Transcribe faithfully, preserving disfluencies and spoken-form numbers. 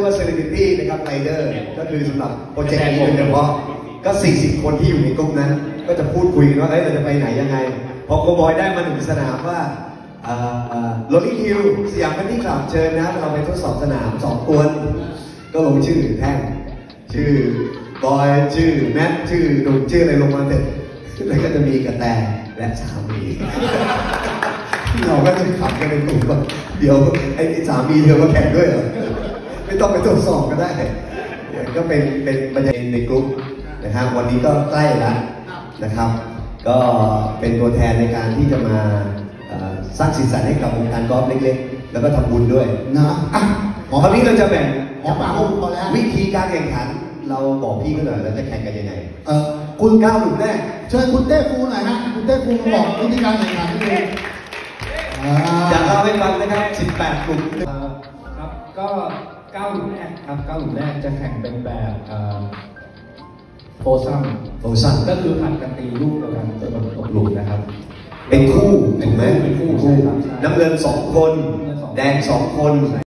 อว่า Celebrity นะครับ Rider ก็คือสำหรับโปรเจกต์นี้โดยเฉพาะก็สี่สิบคนที่อยู่ในกลุ่มนั้นก็จะพูดคุยกันว่าเอ้ยเราจะไปไหนยังไงพอโกบอยได้มาหนึ่งสนามว่าโรลลิ่งฮิลสยามคันที่คลับเชิญนะเราไปทดสอบสนามสองกวนก็ลงชื่อแท่งชื่อบอยชื่อแมทชื่อหนุ่มชื่ออะไรลงมาเสร็จแล้วก็จะมีกระแตและสามีเราก็จะขับกันในกลุ่มว่าเดี๋ยวไอ้สามีเธอมาแข่งด้วยเหรอไม่ต้องไปทดสอบก็ได้ก็เป็นเป็นบรรยากาศในกลุ่มนะครับวันนี้ก็ใกล้แล้วนะครับก็เป็นตัวแทนในการที่จะมาสร้างสีสันให้กับวงการกอล์ฟเล็กๆแล้วก็ทำบุญด้วยนะอ่ะคราวนี้เราจะแบ่งวิธีการแข่งขันเราบอกพี่ก็หน่อยเราจะแข่งกันยังไงเออคุณก้าวหลุมแรกเชิญคุณเต้ฟูหน่อยฮะคุณเต้ฟูบอกวิธีการแข่งขันนี่เองจะเล่าให้ฟังนะครับสิบแปดกลุ่มครับก็เก้าหลุมแรกครับเก้าหลุมแรกจะแข่งเป็นแบบโฟซัมโฟซัมก็คือผัดกันตีลูกเดียวกันจนตกหลุมนะครับเป็นคู่ถูกไหมเป็นคู่น้ำเงินสองคนแดงสองคน